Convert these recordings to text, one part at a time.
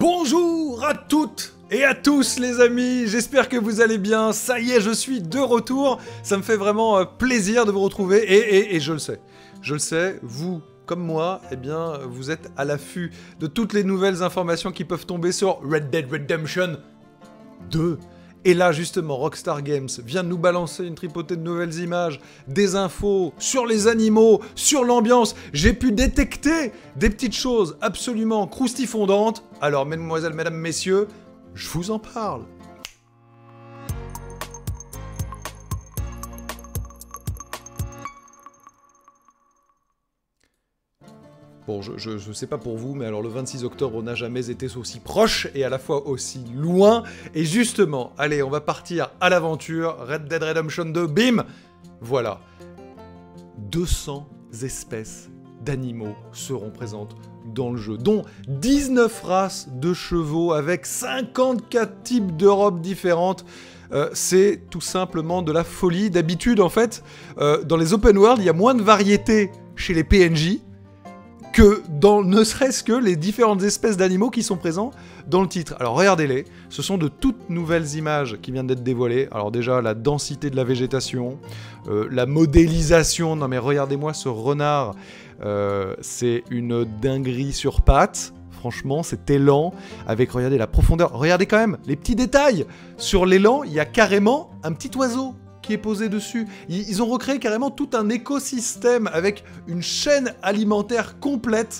Bonjour à toutes et à tous les amis, j'espère que vous allez bien. Ça y est, je suis de retour. Ça me fait vraiment plaisir de vous retrouver et je le sais, vous comme moi, eh bien, vous êtes à l'affût de toutes les nouvelles informations qui peuvent tomber sur Red Dead Redemption 2. Et là, justement, Rockstar Games vient de nous balancer une tripotée de nouvelles images, des infos sur les animaux, sur l'ambiance. J'ai pu détecter des petites choses absolument croustifondantes. Alors, mesdemoiselles, mesdames, messieurs, je vous en parle. Bon, je sais pas pour vous, mais alors le 26 octobre n'a jamais été aussi proche et à la fois aussi loin. Et justement, allez, on va partir à l'aventure. Red Dead Redemption 2, bim! Voilà. 200 espèces d'animaux seront présentes dans le jeu, dont 19 races de chevaux avec 54 types de robes différentes. C'est tout simplement de la folie. D'habitude, en fait, dans les open world, il y a moins de variété chez les PNJ que dans ne serait-ce que les différentes espèces d'animaux qui sont présents dans le titre. Alors regardez-les, ce sont de toutes nouvelles images qui viennent d'être dévoilées. Alors déjà, la densité de la végétation, la modélisation, non mais regardez-moi ce renard, c'est une dinguerie sur pattes. Franchement, cet élan, avec, regardez la profondeur, regardez quand même les petits détails. Sur l'élan, il y a carrément un petit oiseau qui est posé dessus. Ils ont recréé carrément tout un écosystème avec une chaîne alimentaire complète.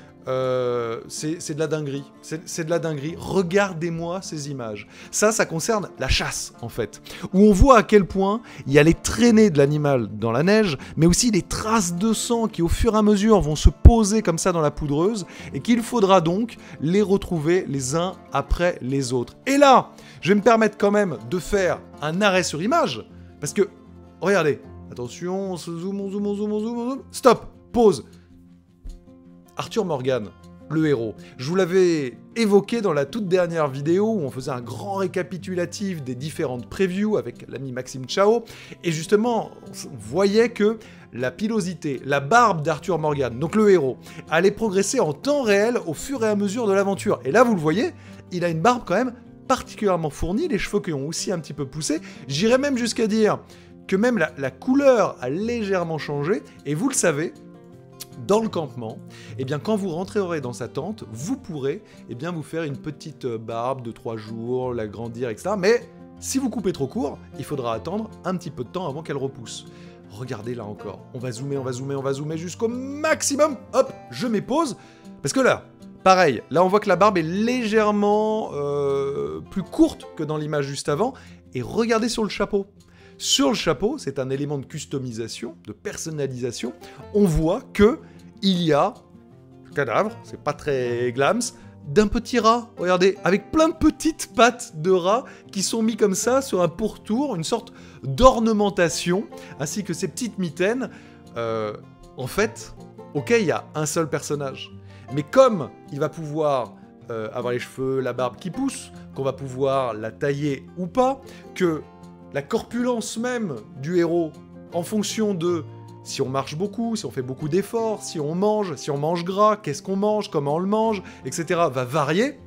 C'est de la dinguerie. C'est de la dinguerie. Regardez-moi ces images. Ça concerne la chasse, en fait. Où on voit à quel point il y a les traînées de l'animal dans la neige, mais aussi les traces de sang qui, au fur et à mesure, vont se poser comme ça dans la poudreuse, et qu'il faudra donc les retrouver les uns après les autres. Et là, je vais me permettre quand même de faire un arrêt sur image, parce que, regardez, attention, on se zoom, on zoom, stop, pause. Arthur Morgan, le héros. Je vous l'avais évoqué dans la toute dernière vidéo où on faisait un grand récapitulatif des différentes previews avec l'ami Maxime Chao, et justement, on voyait que la pilosité, la barbe d'Arthur Morgan, donc le héros, allait progresser en temps réel au fur et à mesure de l'aventure. Et là, vous le voyez, il a une barbe quand même particulièrement fournie, les cheveux qui ont aussi un petit peu poussé. J'irais même jusqu'à dire que même la couleur a légèrement changé, et vous le savez, dans le campement, eh bien, quand vous rentrerez dans sa tente, vous pourrez vous faire une petite barbe de 3 jours, l'agrandir, etc. Mais si vous coupez trop court, il faudra attendre un petit peu de temps avant qu'elle repousse. Regardez là encore, on va zoomer jusqu'au maximum. Hop, je mets pause, parce que là, pareil, là on voit que la barbe est légèrement plus courte que dans l'image juste avant, et regardez sur le chapeau. Sur le chapeau, c'est un élément de customisation, de personnalisation. On voit que il y a cadavre, c'est pas très glams, d'un petit rat. Regardez, avec plein de petites pattes de rat qui sont mis comme ça sur un pourtour, une sorte d'ornementation, ainsi que ces petites mitaines. En fait, ok, il y a un seul personnage, mais comme il va pouvoir avoir les cheveux, la barbe qui pousse, qu'on va pouvoir la tailler ou pas, que la corpulence même du héros, en fonction de si on marche beaucoup, si on fait beaucoup d'efforts, si on mange gras, qu'est-ce qu'on mange, comment on le mange, etc., va varier,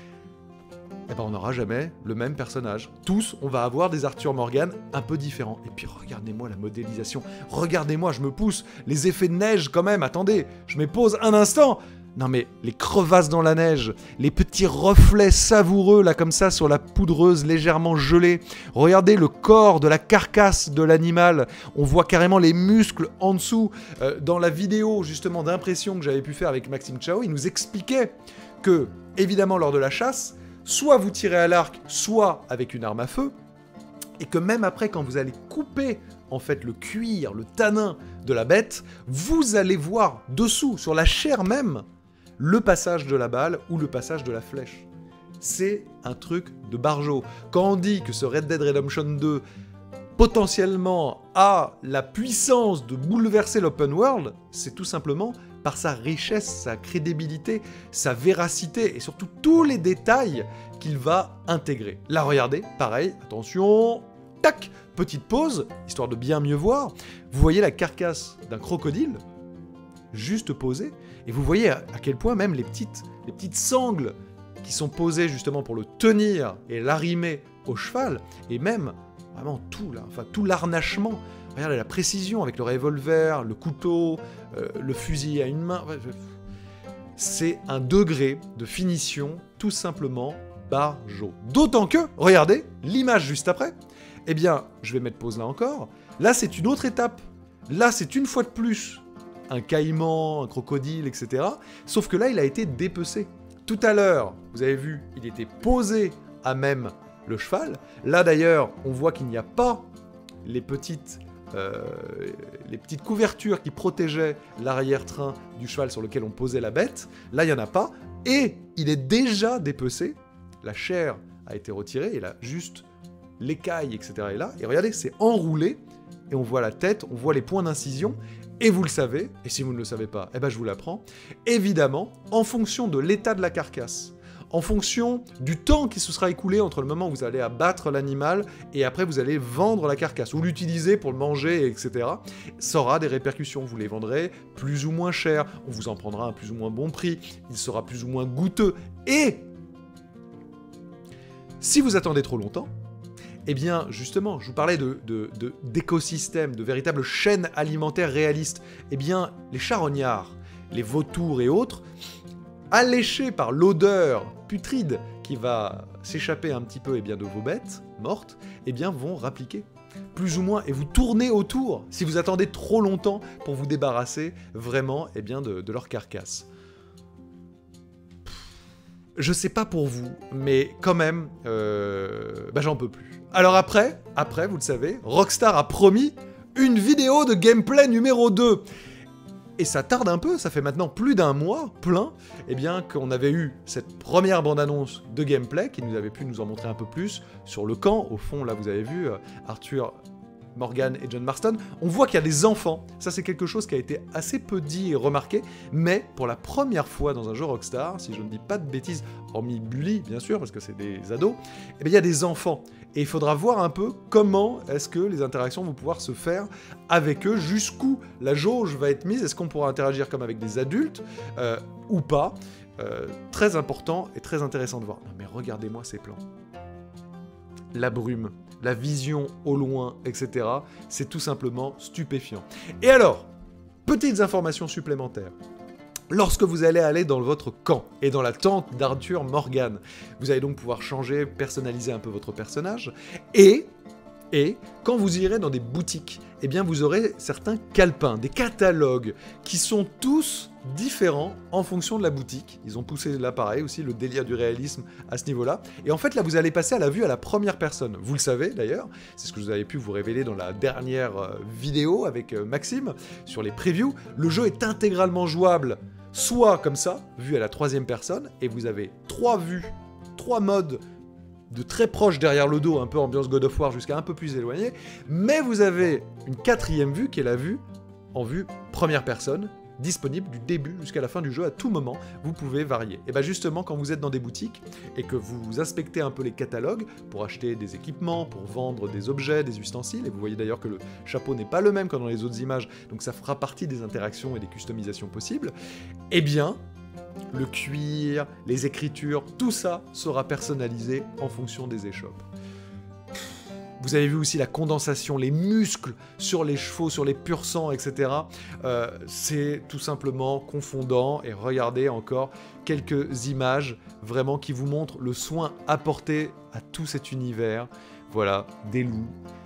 eh ben on n'aura jamais le même personnage. Tous, on va avoir des Arthur Morgan un peu différents. Et puis regardez-moi la modélisation, regardez-moi, je me pousse, les effets de neige quand même, attendez, je me pose un instant. Non mais, les crevasses dans la neige, les petits reflets savoureux là comme ça sur la poudreuse légèrement gelée. Regardez le corps de la carcasse de l'animal, on voit carrément les muscles en dessous. Dans la vidéo justement d'impression que j'avais pu faire avec Maxime Chao, il nous expliquait que, évidemment lors de la chasse, soit vous tirez à l'arc, soit avec une arme à feu, et que même après quand vous allez couper en fait le cuir, le tanin de la bête, vous allez voir dessous, sur la chair même, le passage de la balle ou le passage de la flèche. C'est un truc de barjo. Quand on dit que ce Red Dead Redemption 2 potentiellement a la puissance de bouleverser l'open world, c'est tout simplement par sa richesse, sa crédibilité, sa véracité et surtout tous les détails qu'il va intégrer. Là, regardez, pareil, attention, tac, petite pause, histoire de bien mieux voir. Vous voyez la carcasse d'un crocodile juste posée, et vous voyez à quel point même les petites sangles qui sont posés justement pour le tenir et l'arrimer au cheval, et même vraiment tout là, enfin tout l'arnachement. Regardez la précision avec le revolver, le couteau, le fusil à une main. C'est un degré de finition tout simplement barjo. D'autant que, regardez, l'image juste après, eh bien, je vais mettre pause là encore. Là, c'est une autre étape. Là, c'est une fois de plus un caïman, un crocodile, etc. Sauf que là, il a été dépecé. Tout à l'heure, vous avez vu, il était posé à même le cheval. Là, d'ailleurs, on voit qu'il n'y a pas les petites couvertures qui protégeaient l'arrière-train du cheval sur lequel on posait la bête. Là, il n'y en a pas. Et il est déjà dépecé. La chair a été retirée. Et là, juste l'écaille, etc. est là. Et regardez, c'est enroulé. Et on voit la tête, on voit les points d'incision. Et vous le savez, et si vous ne le savez pas, eh ben je vous l'apprends. Évidemment, en fonction de l'état de la carcasse, en fonction du temps qui se sera écoulé entre le moment où vous allez abattre l'animal et après vous allez vendre la carcasse, ou l'utiliser pour le manger, etc., ça aura des répercussions. Vous les vendrez plus ou moins cher, on vous en prendra un plus ou moins bon prix, il sera plus ou moins goûteux. Et si vous attendez trop longtemps, eh bien, justement, je vous parlais d'écosystèmes, de véritables chaînes alimentaires réalistes. Eh bien, les charognards, les vautours et autres, alléchés par l'odeur putride qui va s'échapper un petit peu de vos bêtes mortes, eh bien, vont rappliquer. Plus ou moins, et vous tournez autour si vous attendez trop longtemps pour vous débarrasser vraiment de leur carcasse. Je sais pas pour vous, mais quand même, j'en peux plus. Alors après, vous le savez, Rockstar a promis une vidéo de gameplay numéro 2. Et ça tarde un peu, ça fait maintenant plus d'un mois plein, qu'on avait eu cette première bande-annonce de gameplay qui nous avait pu nous en montrer un peu plus sur le camp. Au fond, là, vous avez vu Arthur, Morgan et John Marston. On voit qu'il y a des enfants. Ça, c'est quelque chose qui a été assez peu dit et remarqué, mais pour la première fois dans un jeu Rockstar, si je ne dis pas de bêtises, hormis Bully, bien sûr, parce que c'est des ados, il y a des enfants. Et il faudra voir un peu comment est-ce que les interactions vont pouvoir se faire avec eux, jusqu'où la jauge va être mise, est-ce qu'on pourra interagir comme avec des adultes ou pas. Très important et très intéressant de voir. Non mais regardez-moi ces plans. La brume, la vision au loin, etc. C'est tout simplement stupéfiant. Et alors, petites informations supplémentaires. Lorsque vous allez aller dans votre camp et dans la tente d'Arthur Morgan, vous allez donc pouvoir changer, personnaliser un peu votre personnage. Et quand vous irez dans des boutiques, eh bien vous aurez certains calepins, des catalogues qui sont tous différents en fonction de la boutique. Ils ont poussé là pareil aussi le délire du réalisme à ce niveau-là. Et en fait là vous allez passer à la vue à la première personne. Vous le savez d'ailleurs, c'est ce que vous avez pu vous révéler dans la dernière vidéo avec Maxime sur les previews. Le jeu est intégralement jouable soit comme ça, vue à la troisième personne, et vous avez 3 vues, 3 modes de très proche derrière le dos, un peu ambiance God of War jusqu'à un peu plus éloigné, mais vous avez une 4e vue qui est la vue en vue première personne, disponible du début jusqu'à la fin du jeu, à tout moment, vous pouvez varier. Et bien justement, quand vous êtes dans des boutiques et que vous inspectez un peu les catalogues pour acheter des équipements, pour vendre des objets, des ustensiles, et vous voyez d'ailleurs que le chapeau n'est pas le même que dans les autres images, donc ça fera partie des interactions et des customisations possibles, eh bien, le cuir, les écritures, tout ça sera personnalisé en fonction des échoppes. Vous avez vu aussi la condensation, les muscles sur les chevaux, sur les pur sang, etc. C'est tout simplement confondant. Et regardez encore quelques images vraiment qui vous montrent le soin apporté à tout cet univers. Voilà, des loups,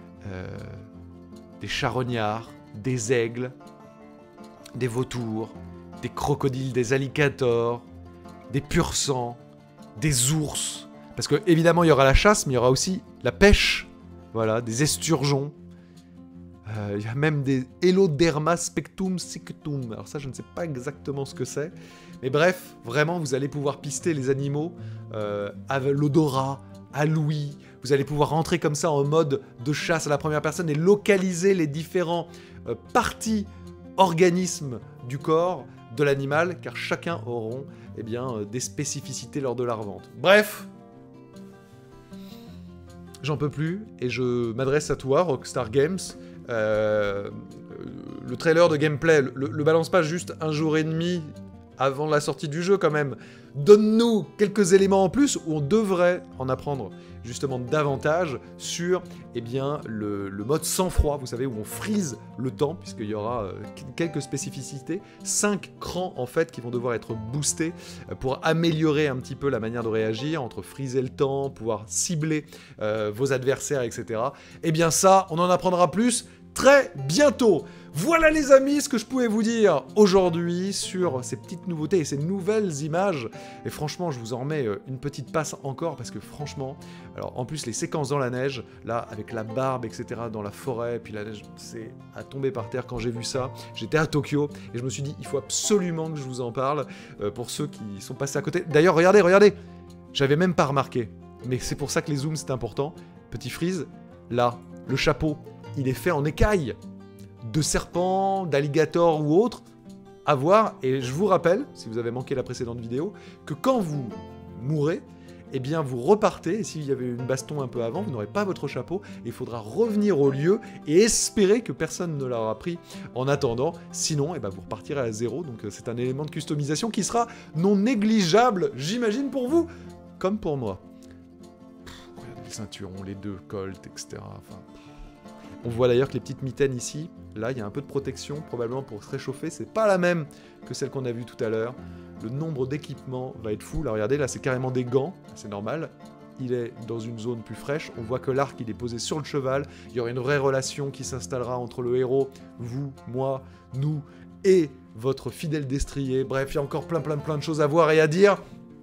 des charognards, des aigles, des vautours, des crocodiles, des alligators, des pur sang, des ours. Parce que évidemment il y aura la chasse, mais il y aura aussi la pêche. Voilà, des esturgeons. Il y a même des Heloderma spectum sictum. Alors ça, je ne sais pas exactement ce que c'est. Mais bref, vraiment, vous allez pouvoir pister les animaux à l'odorat, à l'ouïe. Vous allez pouvoir rentrer comme ça en mode de chasse à la première personne et localiser les différents parties, organismes du corps de l'animal, car chacun auront des spécificités lors de la revente. Bref, j'en peux plus, et je m'adresse à toi, Rockstar Games. Le trailer de gameplay, le balance pas juste un jour et demi avant la sortie du jeu quand même, donne-nous quelques éléments en plus où on devrait en apprendre justement davantage sur eh bien, le mode sang-froid, vous savez, où on freeze le temps, puisqu'il y aura quelques spécificités, 5 crans en fait qui vont devoir être boostés pour améliorer un petit peu la manière de réagir, entre freezer le temps, pouvoir cibler vos adversaires, etc. Eh bien ça, on en apprendra plus très bientôt. Voilà les amis ce que je pouvais vous dire aujourd'hui sur ces petites nouveautés et ces nouvelles images. Et franchement, je vous en remets une petite passe encore parce que franchement, alors en plus les séquences dans la neige, là avec la barbe, etc. dans la forêt, puis la neige, c'est à tomber par terre quand j'ai vu ça. J'étais à Tokyo et je me suis dit, il faut absolument que je vous en parle pour ceux qui sont passés à côté. D'ailleurs, regardez, j'avais même pas remarqué. Mais c'est pour ça que les zooms c'est important. Petit freeze, là, le chapeau, il est fait en écaille de serpents, d'alligators ou autres, à voir. Et je vous rappelle, si vous avez manqué la précédente vidéo, que quand vous mourrez, eh bien vous repartez, et s'il y avait une baston un peu avant, vous n'aurez pas votre chapeau, et il faudra revenir au lieu et espérer que personne ne l'aura pris en attendant, sinon eh ben, vous repartirez à zéro, donc c'est un élément de customisation qui sera non négligeable, j'imagine pour vous, comme pour moi. Regardez le ceinturon, les deux colts, etc. Enfin... On voit d'ailleurs que les petites mitaines ici, là il y a un peu de protection, probablement pour se réchauffer, c'est pas la même que celle qu'on a vue tout à l'heure. Le nombre d'équipements va être fou, là regardez, là c'est carrément des gants, c'est normal. Il est dans une zone plus fraîche, on voit que l'arc il est posé sur le cheval, il y aura une vraie relation qui s'installera entre le héros, vous, moi, nous et votre fidèle destrier. Bref, il y a encore plein de choses à voir et à dire.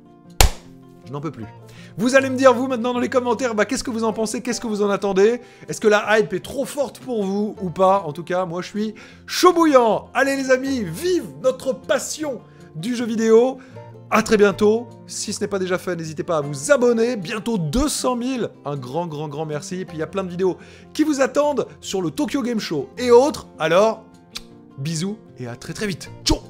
Je n'en peux plus. Vous allez me dire, vous, maintenant, dans les commentaires, bah, qu'est-ce que vous en pensez, qu'est-ce que vous en attendez? Est-ce que la hype est trop forte pour vous ou pas? En tout cas, moi, je suis chaud bouillant. Allez, les amis, vive notre passion du jeu vidéo. À très bientôt. Si ce n'est pas déjà fait, n'hésitez pas à vous abonner. Bientôt 200 000. Un grand merci. Et puis, il y a plein de vidéos qui vous attendent sur le Tokyo Game Show et autres. Alors, bisous et à très vite. Ciao.